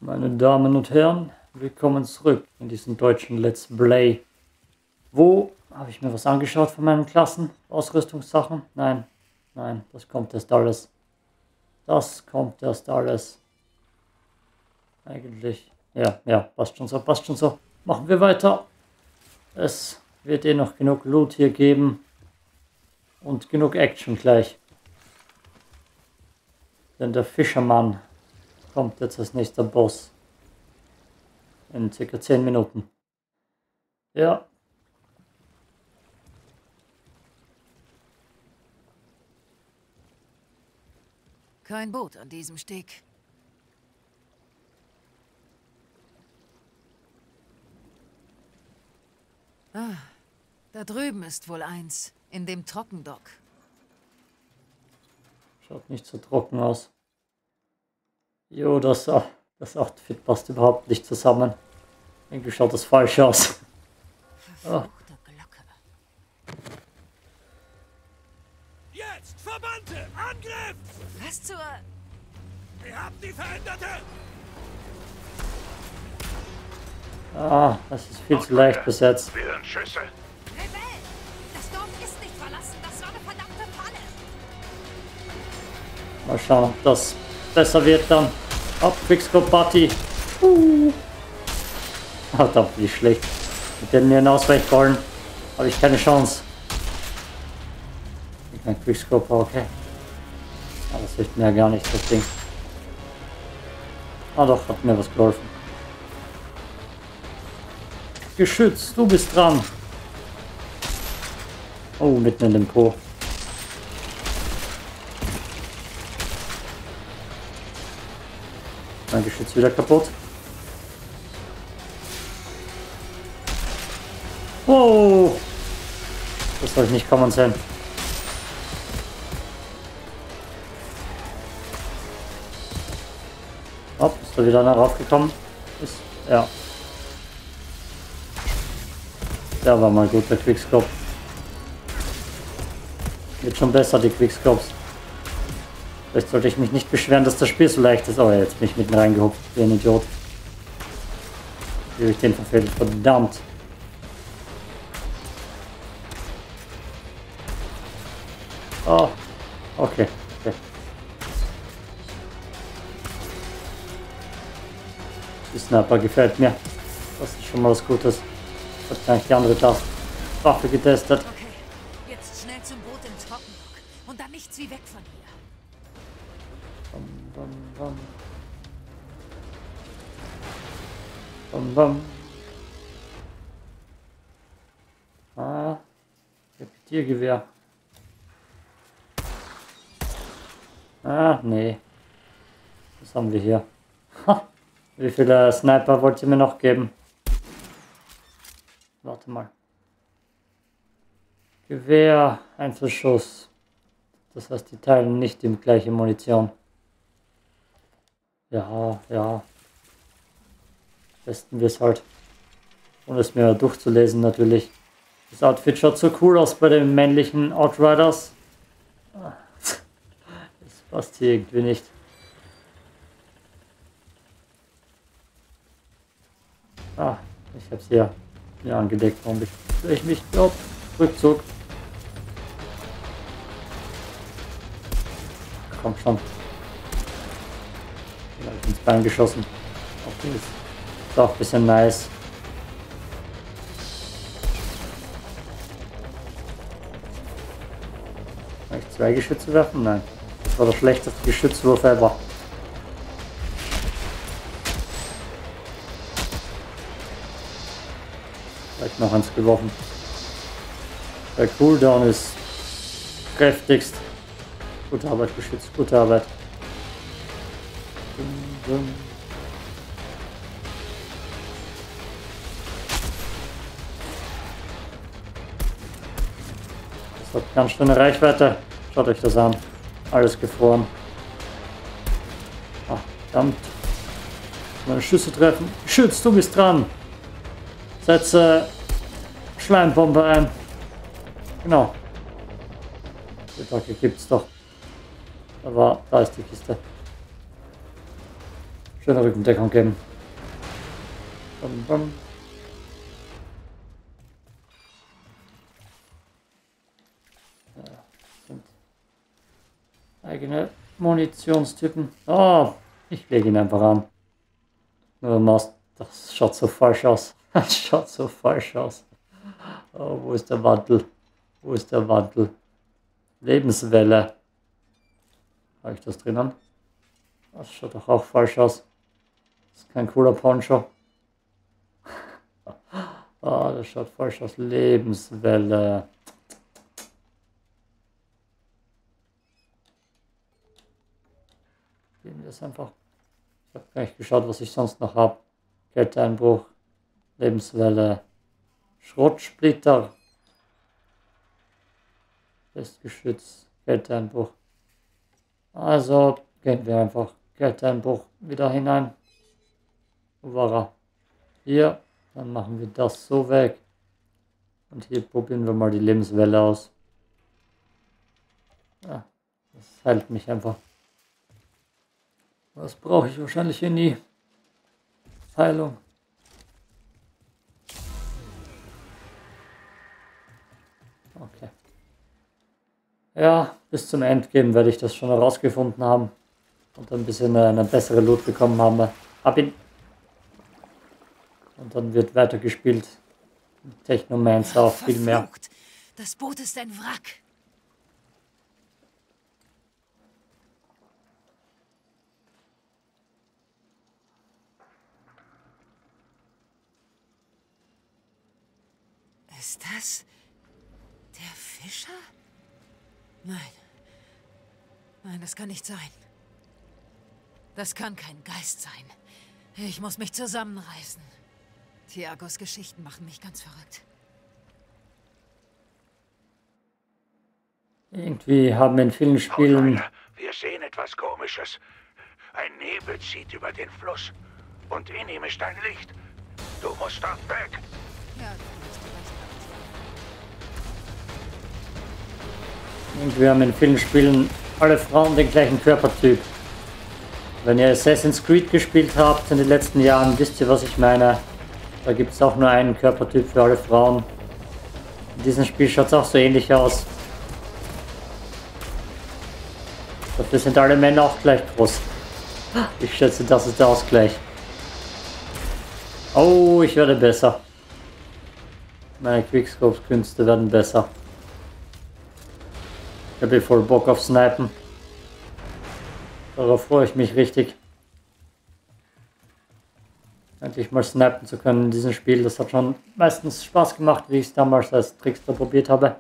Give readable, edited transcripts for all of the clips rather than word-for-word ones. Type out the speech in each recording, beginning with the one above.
Meine Damen und Herren, willkommen zurück in diesem deutschen Let's Play. Wo habe ich mir was angeschaut von meinen Klassen? Ausrüstungssachen? Nein, nein, das kommt erst alles. Das kommt erst alles. Eigentlich, ja, passt schon so, passt schon so. Machen wir weiter. Es wird eh noch genug Loot hier geben. Und genug Action gleich. Denn der Fischermann kommt jetzt als nächster Boss. In ca. 10 Minuten. Ja. Kein Boot an diesem Steg. Ah, da drüben ist wohl eins, in dem Trockendock. Schaut nicht so trocken aus. Jo, das Outfit passt überhaupt nicht zusammen. Irgendwie schaut das falsch aus. Verfluchte Glocke. Jetzt, Verbannte! Angriff! Was zur... Ihr habt die Veränderte! Ah, das ist viel zu leicht besetzt. Wieder Schüsse! Rebell! Das Dorf ist nicht verlassen, das war eine verdammte Falle! Mal schauen, ob das besser wird dann. Ab, Quickscope Party. Verdammt, wie schlecht. Mit den ihren Ausweichballen habe ich keine Chance. Ich mein Quickscope, okay. Aber das hilft mir ja gar nicht, das Ding. Ah doch, hat mir was geholfen. Geschütz, du bist dran. Oh, mitten in dem Po. Mein Geschütz wieder kaputt. Oh! Das soll ich nicht kommen sehen. Hopp, ist da wieder einer raufgekommen? Ist, ja. Der war mal gut, der Quickscope. Wird schon besser, die Quickscopes. Vielleicht sollte ich mich nicht beschweren, dass das Spiel so leicht ist. Oh, jetzt bin ich mitten reingehupft, wie ein Idiot. Wie habe ich den verfehlt? Verdammt. Oh, okay. Die Sniper gefällt mir. Das ist schon mal was Gutes. Ich habe gar nicht die andere Waffe getestet. Okay, jetzt schnell zum Boot im Trockendock. Und dann nichts wie weg von hier. Bam, bam, bam. Ah, Repetiergewehr. Ah, nee. Was haben wir hier? Ha, wie viele Sniper wollt ihr mir noch geben? Warte mal. Gewehr, Einzelschuss. Das heißt, die teilen nicht die gleiche Munition. Ja. Testen wir es halt. Ohne es mir durchzulesen natürlich. Das Outfit schaut so cool aus bei den männlichen Outriders. Das passt hier irgendwie nicht. Ah, ich habe es hier angedeckt. Warum ich mich glaube? Rückzug. Kommt schon. Ich habe ins Bein geschossen. Okay, ist auch ein bisschen nice. Kann ich 2 Geschütze werfen? Nein. Das war der schlechteste Geschützwurf ever. Vielleicht noch eins geworfen. Der Cooldown ist kräftigst. Gute Arbeit, Geschütz, gute Arbeit. Das hat ganz schöne Reichweite. Schaut euch das an. Alles gefroren. Ach, verdammt. Meine Schüsse treffen. Schütz, du bist dran. Setze Schleimbombe ein. Genau. Die Attacke gibt's doch. Da ist die Kiste. Schöne Rückendeckung geben. Bum, bum. Ja, sind eigene Munitionstypen. Oh, ich lege ihn einfach an. Nur Maus, das schaut so falsch aus. Das schaut so falsch aus. Oh, wo ist der Wandel? Wo ist der Wandel? Lebenswelle. Habe ich das drinnen? Das schaut doch auch falsch aus. Das ist kein cooler Poncho. Ah, das schaut falsch aus. Lebenswelle. Geben wir es einfach. Ich habe gar nicht geschaut, was ich sonst noch habe. Kälteeinbruch, Lebenswelle, Schrottsplitter, Festgeschütz, Kälteeinbruch. Also gehen wir einfach Kälteeinbruch wieder hinein. Wo war er? Hier, dann machen wir das so weg. Und hier probieren wir mal die Lebenswelle aus. Ja, das heilt mich einfach. Das brauche ich wahrscheinlich hier nie. Heilung. Okay. Ja, bis zum Endgame werde ich das schon herausgefunden haben. Und ein bisschen eine bessere Loot bekommen haben. Hab ihn. Und dann wird weitergespielt. Technomancer auch viel mehr. Verflucht. Das Boot ist ein Wrack. Ist das der Fischer? Nein. Nein, das kann nicht sein. Das kann kein Geist sein. Ich muss mich zusammenreißen. Thiagos Geschichten machen mich ganz verrückt. Irgendwie haben in vielen Spielen... Wir sehen etwas Komisches. Ein Nebel zieht über den Fluss. Und in ihm ist ein Licht. Du musst dort weg. Ja, du hast recht. Irgendwie haben in vielen Spielen alle Frauen den gleichen Körpertyp. Wenn ihr Assassin's Creed gespielt habt in den letzten Jahren, wisst ihr, was ich meine. Da gibt es auch nur einen Körpertyp für alle Frauen. In diesem Spiel schaut es auch so ähnlich aus. Dafür sind alle Männer auch gleich groß. Ich schätze, das ist der Ausgleich. Oh, ich werde besser. Meine Quickscope-Künste werden besser. Ich habe voll Bock auf Snipen. Darauf freue ich mich richtig. Endlich mal snipen zu können in diesem Spiel. Das hat schon meistens Spaß gemacht, wie ich es damals als Trickster probiert habe.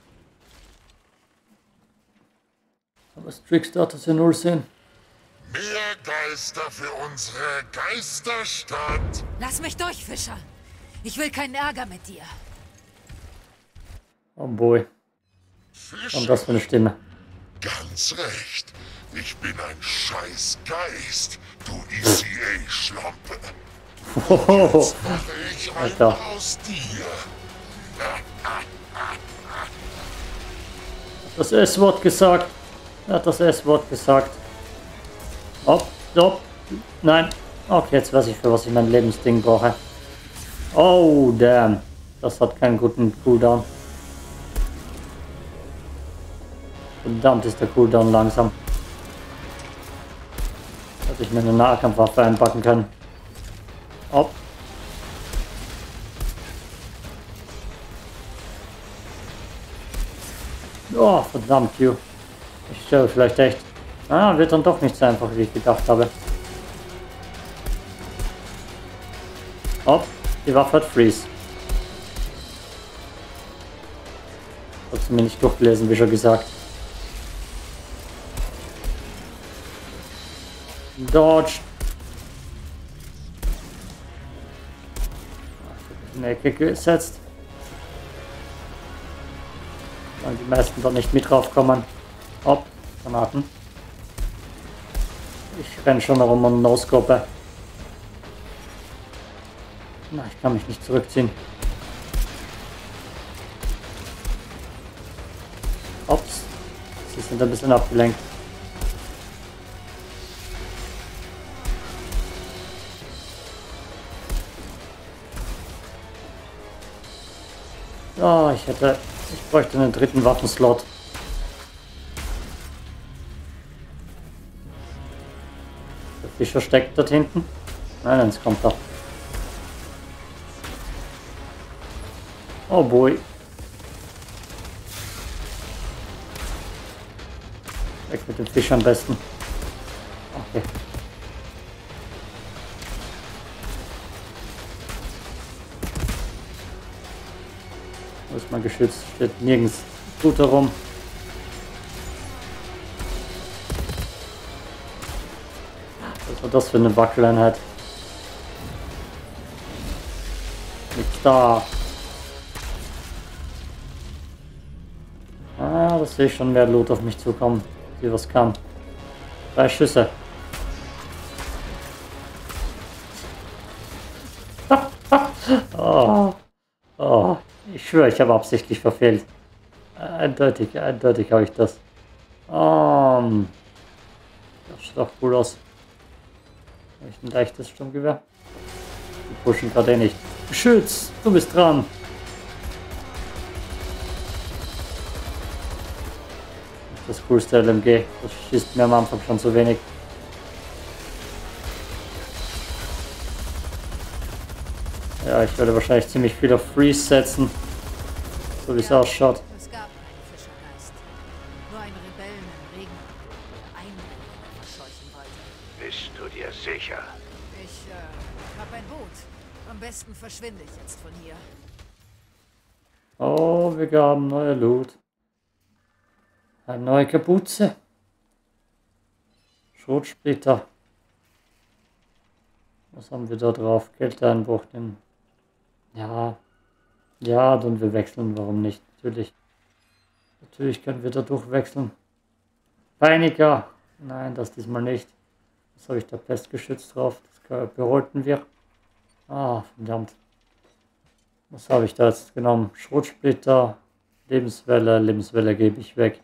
Aber das Trickster hat das ja null Sinn. Mehr Geister für unsere Geisterstadt. Lass mich durch, Fischer. Ich will keinen Ärger mit dir. Oh boy. Fischer, Und das für eine Stimme. ganz recht. Ich bin ein scheiß Geist, du ECA-Schlampe. Hohoho. Jetzt mache ich einen Alter. aus dir. Das S-Wort gesagt. Er hat das S-Wort gesagt. Hopp, hopp. Nein. Okay, jetzt weiß ich, für was ich mein Lebensding brauche. Oh, damn. Das hat keinen guten Cooldown. Verdammt ist der Cooldown langsam. Hätte ich mir eine Nahkampfwaffe einpacken können. Hopp. Oh, verdammt, you. Ich sterbe vielleicht echt. Ah, wird dann doch nicht so einfach, wie ich gedacht habe. Hopp, die Waffe hat Freeze. Hat sie mir nicht durchgelesen, wie schon gesagt. Dodge. In die Ecke gesetzt. Weil die meisten da nicht mit drauf kommen. Hopp, Granaten. Ich renne schon herum und no-scope. Na, ich kann mich nicht zurückziehen. Ups, sie sind ein bisschen abgelenkt. Oh, ich bräuchte einen dritten Waffenslot. Der Fischer steckt dort hinten. Nein, jetzt kommt er. Oh boy. Weg mit dem Fisch am besten. Okay. Wo ist mein Geschütz? Steht nirgends gut herum. Was war das für eine Wackeleinheit? Nichts da. Ah, das sehe ich schon, mehr Loot auf mich zukommen. Die was kann. 3 Schüsse. Oh. Oh. Ich schwöre, ich habe absichtlich verfehlt. Eindeutig habe ich das. Das sieht doch cool aus. Habe ich ein leichtes Sturmgewehr? Die pushen gerade nicht. Geschütz, du bist dran. Das coolste LMG. Das schießt mir am Anfang schon zu wenig. Ja, ich werde wahrscheinlich ziemlich viel auf Freeze setzen. So wie es ausschaut. Es gab keinen Fischergeist. Nur einen Rebellen im Regen, der Einwohner verscheuchen wollte. Bist du dir sicher? Ich hab ein Boot. Am besten verschwinde ich jetzt von hier. Oh, wir haben neue Loot. Eine neue Kapuze. Schrotsplitter. Was haben wir da drauf? Kälteeinbruch. Ja. Ja, und wir wechseln. Warum nicht? Natürlich können wir da durchwechseln. Peiniger. Nein, das diesmal nicht. Was habe ich da? Pestgeschütz drauf. Das behalten wir. Ah, verdammt. Was habe ich da jetzt genommen? Schrotsplitter. Lebenswelle. Lebenswelle gebe ich weg.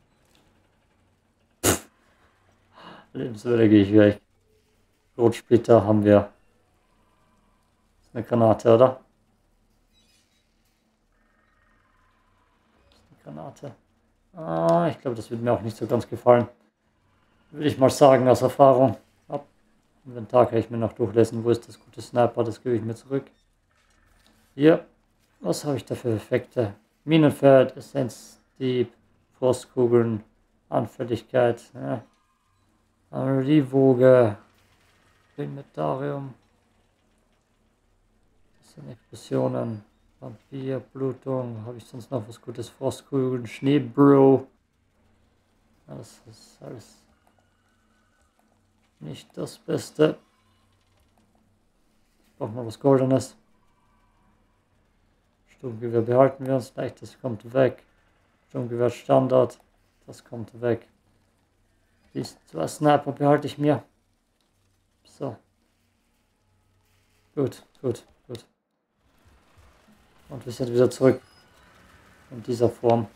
Lebenswelle gehe ich weg. Rotsplitter haben wir. Das ist eine Granate, oder? Das ist eine Granate. Ah, ich glaube, das wird mir auch nicht so ganz gefallen. Würde ich mal sagen, aus Erfahrung. Ab Inventar kann ich mir noch durchlesen. Wo ist das gute Sniper? Das gebe ich mir zurück. Hier. Was habe ich da für Effekte? Minenfeld, Essenz, Dieb, Frostkugeln, Anfälligkeit. Ja. Analogiewoge, Inventarium, das sind Explosionen, Vampir, Blutung, habe ich sonst noch was Gutes? Frostkugeln, Schneebro. Das ist alles nicht das Beste. Ich brauche noch was Goldenes. Sturmgewehr behalten wir uns, leichtes kommt weg. Sturmgewehr Standard, das kommt weg. Die 2 Sniper behalte ich mir. So. Gut. Und wir sind wieder zurück. In dieser Form.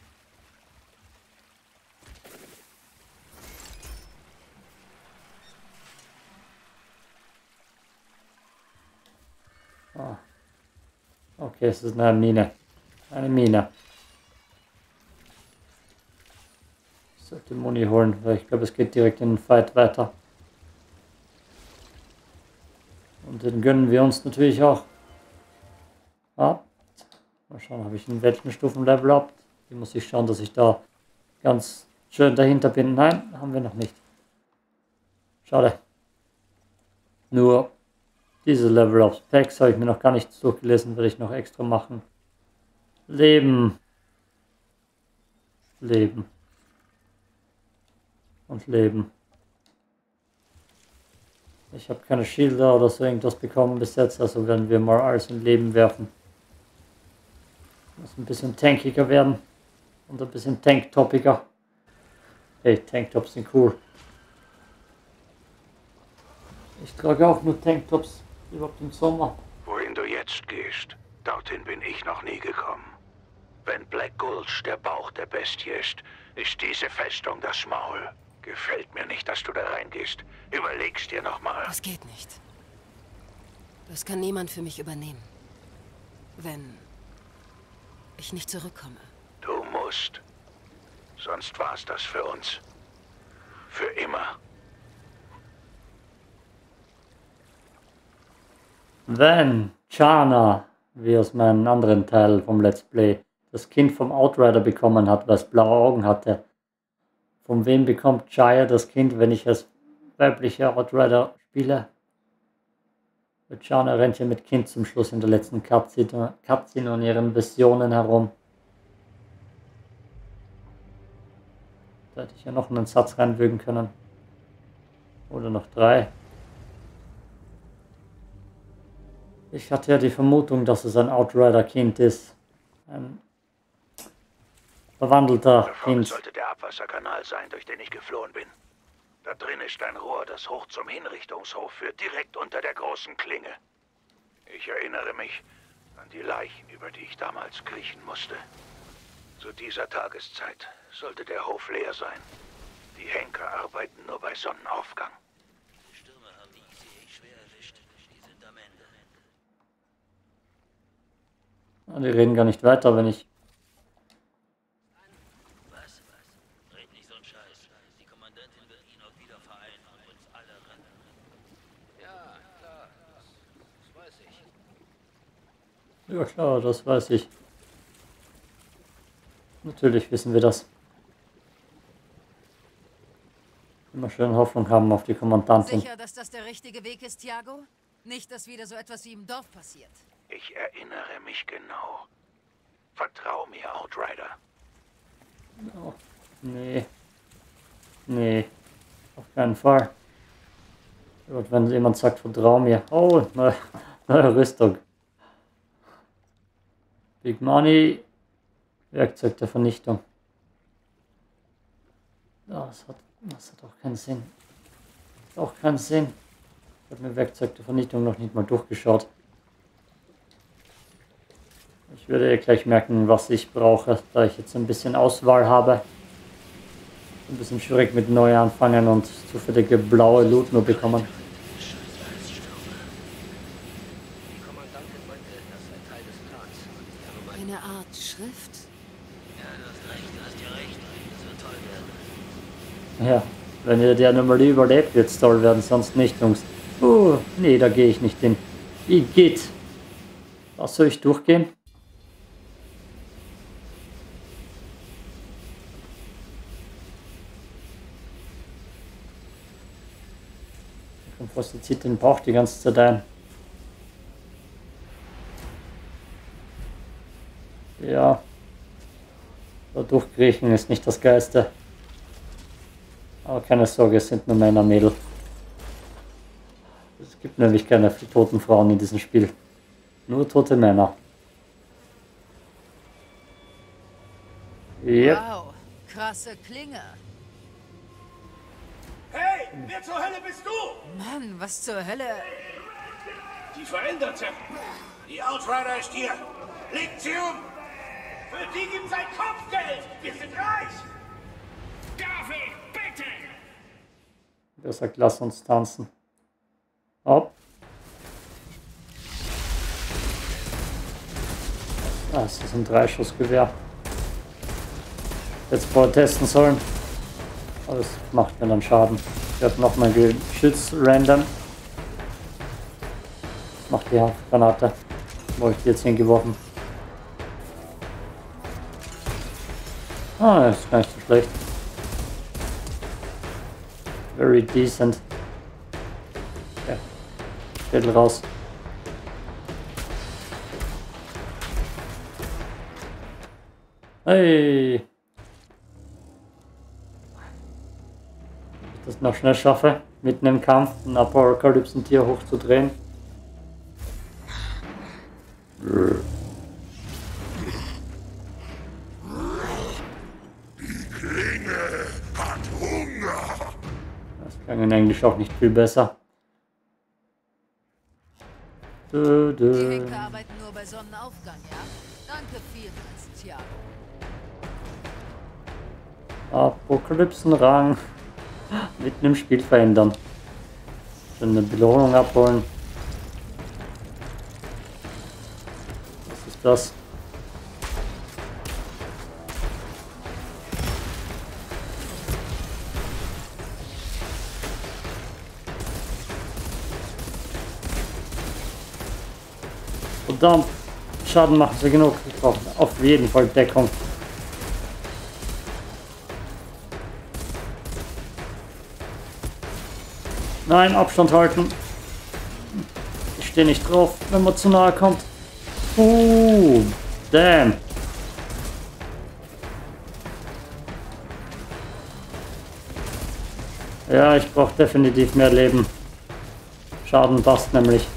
Ah. Okay, es ist eine Mine. Eine Mine. Ich sollte Muni holen, weil ich glaube, es geht direkt in den Fight weiter. Und den gönnen wir uns natürlich auch. Ah, mal schauen, habe ich einen Weltenstufen-Level up? Hier muss ich schauen, dass ich da ganz schön dahinter bin. Nein, haben wir noch nicht. Schade. Nur diese Level-Ups. Packs habe ich mir noch gar nicht durchgelesen, werde ich noch extra machen. Leben. Und Leben. Ich habe keine Schilder oder so irgendwas bekommen bis jetzt, also werden wir mal alles in Leben werfen. Muss ein bisschen tankiger werden und ein bisschen tanktopiger. Hey, Tanktops sind cool. Ich trage auch nur Tanktops, überhaupt im Sommer. Wohin du jetzt gehst, dorthin bin ich noch nie gekommen. Wenn Black Gulch der Bauch der Bestie ist, ist diese Festung das Maul. Gefällt mir nicht, dass du da reingehst. Überleg's dir nochmal. Das geht nicht. Das kann niemand für mich übernehmen. Wenn ich nicht zurückkomme. Du musst. Sonst war's das für uns. Für immer. Wenn Chana, wie aus meinem anderen Teil vom Let's Play, das Kind vom Outrider bekommen hat, was blaue Augen hatte, von wem bekommt Jaya das Kind, wenn ich als weiblicher Outrider spiele? Chana rennt ja mit Kind zum Schluss in der letzten Cutscene und ihren Visionen herum. Da hätte ich ja noch einen Satz reinwürgen können. Oder noch 3. Ich hatte ja die Vermutung, dass es ein Outrider-Kind ist. Ein verwandelter Kind. Sollte der Abwasserkanal sein, durch den ich geflohen bin. Da drin ist ein Rohr, das hoch zum Hinrichtungshof führt, direkt unter der großen Klinge. Ich erinnere mich an die Leichen, über die ich damals kriechen musste. Zu dieser Tageszeit sollte der Hof leer sein. Die Henker arbeiten nur bei Sonnenaufgang. Die Stürme haben die ICA schwer erwischt. Die sind am Ende. Die reden gar nicht weiter, wenn ich... Was? Red nicht so einen Scheiß. Die Kommandantin wird ihn auch wieder vereinen und uns alle retten. Ja, klar. Das weiß ich. Ja klar, das weiß ich. Natürlich wissen wir das. Immer schön Hoffnung haben auf die Kommandantin. Sicher, dass das der richtige Weg ist, Thiago? Nicht, dass wieder so etwas wie im Dorf passiert. Ich erinnere mich genau. Vertrau mir, Outrider. Oh, nee. Nee. Auf keinen Fall. Und wenn jemand sagt, vertrau mir. Oh, neue Rüstung. Big Money. Werkzeug der Vernichtung. Das hat auch keinen Sinn. Auch keinen Sinn. Ich habe mir Werkzeug der Vernichtung noch nicht mal durchgeschaut. Ich würde gleich merken, was ich brauche, da ich jetzt ein bisschen Auswahl habe. Ein bisschen schwierig mit neu anfangen und zufällige blaue Loot nur bekommen. Die Kommandantin meinte, das sei Teil des Plans. Eine Art Schrift? Ja, du hast ja recht. Das wird toll werden. Ja, wenn ihr die Anomalie überlebt, wird es toll werden, sonst nicht, Jungs. Nee, da gehe ich nicht hin. Wie geht? Was soll ich durchgehen? Was zieht den Bauch die ganze Zeit ein? Ja. Da durchkriechen ist nicht das Geilste. Aber keine Sorge, es sind nur Männer, Mädel. Es gibt nämlich keine toten Frauen in diesem Spiel. Nur tote Männer. Yep. Wow, krasse Klinge. Hey, wer zur Hölle bist du? Mann, was zur Hölle? Die Veränderte. Die Outrider ist hier. Legt sie um. Für die gibt's ein Kopfgeld. Wir sind reich. David, bitte. Der sagt, lass uns tanzen. Hopp. Das ist ein Dreischussgewehr. Jetzt vorher testen sollen. Aber das macht mir dann Schaden. Ich habe noch mein Geschütz random. Macht die Granate. Wo ich die jetzt hingeworfen. Das ist gar nicht so schlecht. Very decent. Ja. Schädel raus. Hey! Wenn ich das noch schnell schaffe, mitten im Kampf ein Apokalypsen-Tier hochzudrehen. Die Klinge hat Hunger. Das klang in Englisch auch nicht viel besser. Die Henker arbeiten nur bei Sonnenaufgang, ja? Danke vielmals, Thiago. Apokalypsenrang. Mitten im Spiel verändern. Schon eine Belohnung abholen. Was ist das? Verdammt. Schaden machen sie genug. Ich brauche auf jeden Fall Deckung. Nein, Abstand halten. Ich stehe nicht drauf, wenn man zu nahe kommt. Damn. Ja, ich brauche definitiv mehr Leben. Schaden passt nämlich.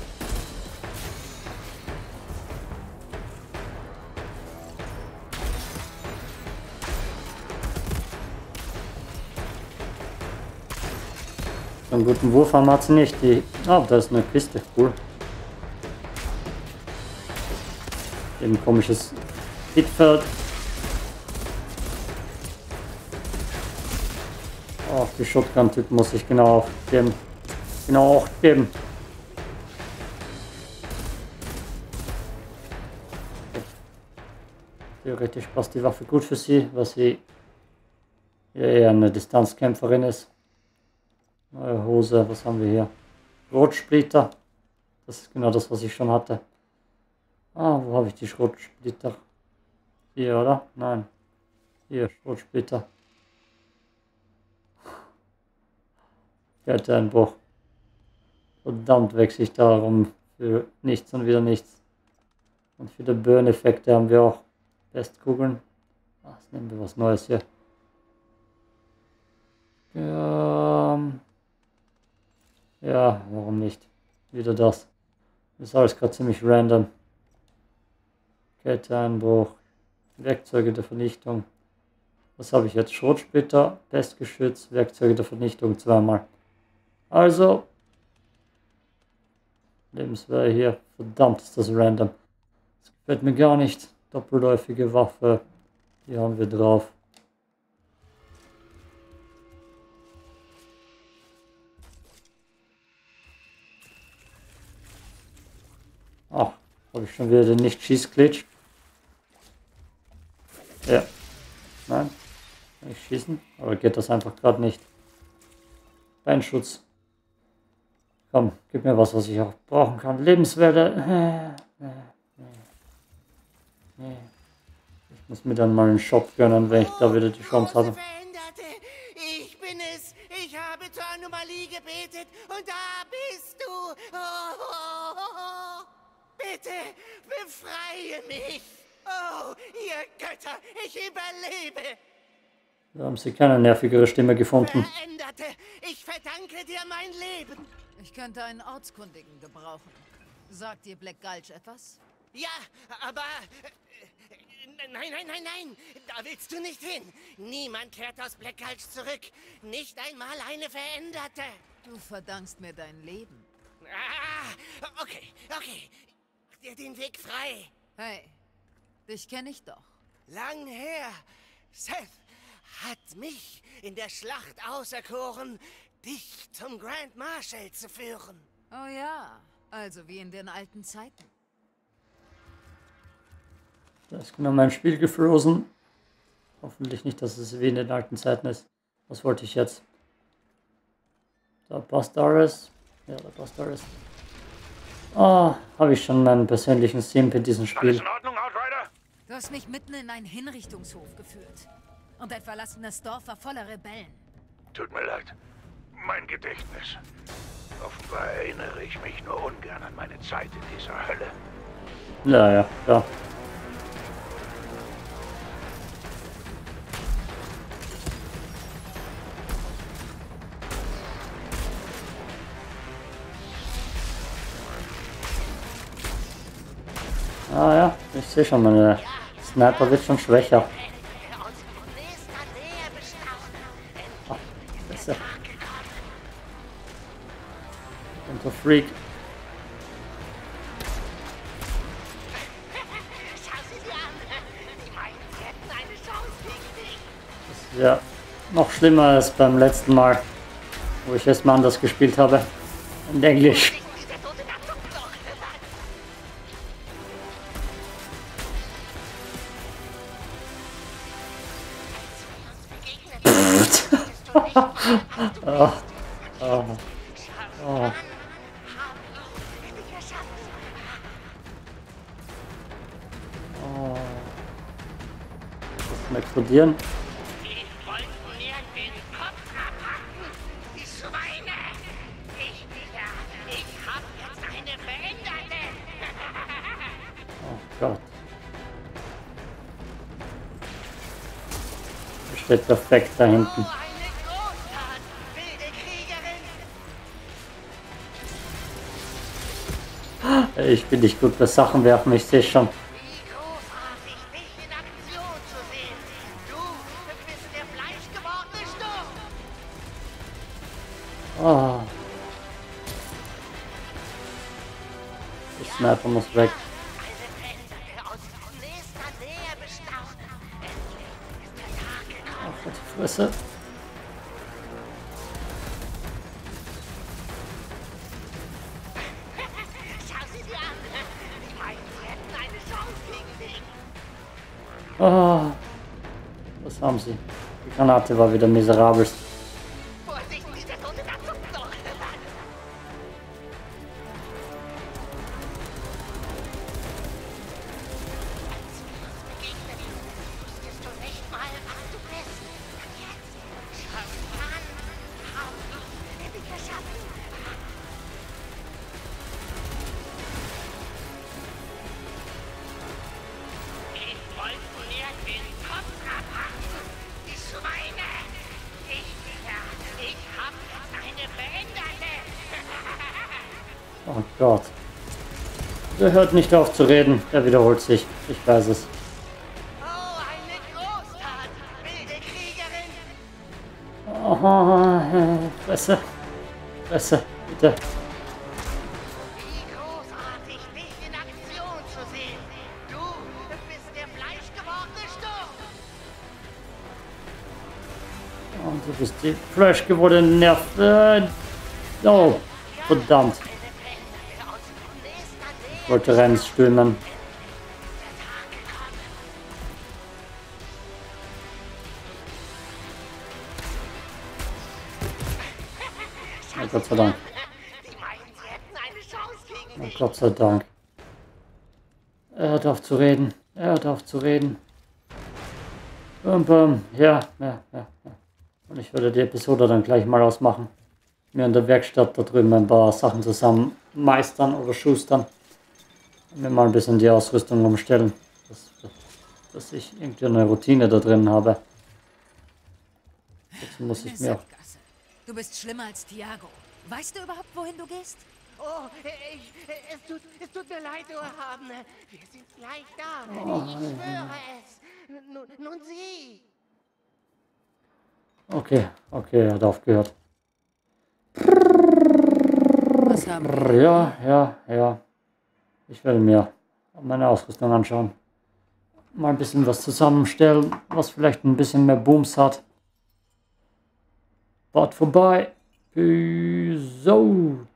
So einen guten Wurf haben hat sie nicht. Da ist eine Kiste. Cool. Ein komisches Hitfeld. Auf die Shotgun-Typ muss ich genau aufgeben. Genau aufgeben. Theoretisch passt die Waffe gut für sie, weil sie eher eine Distanzkämpferin ist. Neue Hose, was haben wir hier? Schrotsplitter. Das ist genau das, was ich schon hatte. Wo habe ich die Schrotsplitter? Hier, oder? Nein. Hier, Schrotsplitter. Geldeinbruch. Verdammt wechsle ich darum für nichts und wieder nichts. Und für die Burn-Effekte haben wir auch Bestkugeln. Jetzt nehmen wir was Neues hier. Ja, warum nicht? Wieder das. Das ist alles gerade ziemlich random. Geldeinbruch. Werkzeuge der Vernichtung. Was habe ich jetzt? Schrotsplitter, Pestgeschütz, Werkzeuge der Vernichtung zweimal. Also, Lebenswehr hier. Verdammt, ist das random. Das gefällt mir gar nicht. Doppelläufige Waffe. Die haben wir drauf. Ach, habe ich schon wieder den Nicht-Schieß-Glitch? Ja. Nein. Kann ich schießen? Aber geht das einfach gerade nicht. Beinschutz. Komm, gib mir was ich auch brauchen kann. Lebenswerte. Ich muss mir dann mal einen Shop gönnen, wenn ich da wieder die Chance habe. Ich bin es. Ich habe zur Anomalie gebetet und da bist du. Bitte befreie mich. Oh, ihr Götter, ich überlebe. Da haben sie keine nervigere Stimme gefunden. Veränderte, ich verdanke dir mein Leben. Ich könnte einen Ortskundigen gebrauchen. Sagt dir Black Gulch etwas? Ja, aber... Nein. Da willst du nicht hin. Niemand kehrt aus Black Gulch zurück. Nicht einmal eine Veränderte. Du verdankst mir dein Leben. Okay. Mach dir den Weg frei. Hey, dich kenne ich doch. Lang her. Seth hat mich in der Schlacht auserkoren, dich zum Grand Marshal zu führen. Oh ja, also wie in den alten Zeiten. Da ist genau mein Spiel gefrozen. Hoffentlich nicht, dass es wie in den alten Zeiten ist. Was wollte ich jetzt? Da passt alles. Ja, da passt alles. Habe ich schon meinen persönlichen Simp in diesem Spiel. Alles in Ordnung, Outrider? Du hast mich mitten in einen Hinrichtungshof geführt. Und ein verlassenes Dorf war voller Rebellen. Tut mir leid. Mein Gedächtnis. Offenbar erinnere ich mich nur ungern an meine Zeit in dieser Hölle. Ja, klar. Ja, ich sehe schon, meine Sniper wird schon schwächer. Besser. Und der Freak. Das ist ja noch schlimmer als beim letzten Mal, wo ich erstmal anders gespielt habe. In Englisch. zum Explodieren. Die wollten mir den Kopf abhacken, die Schweine! Ich hab jetzt eine Veränderte! Oh Gott. Er steht perfekt da hinten. Oh, eine Großtat, wilde Kriegerin! Ich bin nicht gut bei Sachen werfen, ich sehe schon. Wie großartig, dich in Aktion zu sehen! Du bist der fleischgewordene Sturm! Oh. Der Sniper muss weg. Eine Veränderte aus nächster Nähe bestaunen! Endlich ist der Tag gekommen! Auf die Fresse. Schau sie dir an! Die meinen, sie hätten eine Chance gegen dich! Oh. Was haben sie? Die Granate war wieder miserabel. Vorsichtig, der Tote da zuckt noch! Begegnen, wusstest du nicht mal, was du bist. Und jetzt, schon dann, hab ich dich erschaffen. Die wollten mir den Kopf abhacken, die Schweine. Ich hab jetzt eine Veränderte. Oh Gott. Der hört nicht auf zu reden. Der wiederholt sich. Ich weiß es. Oh, eine Großtat, wilde Kriegerin. Oh, Fresse. Fresse, bitte. Wie großartig, dich in Aktion zu sehen. Du bist der fleischgewordene Sturm. Und du bist die fleischgewordene Nerv. Oh, verdammt. Eine Veränderte aus nächster Nähe. Ich wollte reinstürmen. Der Tag gekommen. Oh, Gott sei Dank. Die meinen, sie hätten eine Chance gegen Oh, dich. Gott sei Dank. Er hört auf zu reden. Er hört auf zu reden. Bum, bum. Ja. Und ich würde die Episode dann gleich mal ausmachen. Mir in der Werkstatt da drüben ein paar Sachen zusammen meistern oder schustern. Und mir mal ein bisschen die Ausrüstung umstellen. Dass ich irgendwie eine Routine da drin habe. Dazu muss ich mir auch... Sackgasse. Du bist schlimmer als Thiago. Weißt du überhaupt, wohin du gehst? Oh, es tut mir leid, Urhabene. Wir sind gleich da. Ich schwöre es. Nun sieh. Okay, er hat aufgehört. Was haben wir? Ja. Ich werde mir meine Ausrüstung anschauen. Mal ein bisschen was zusammenstellen, was vielleicht ein bisschen mehr Booms hat. Fahrt vorbei. Peace out.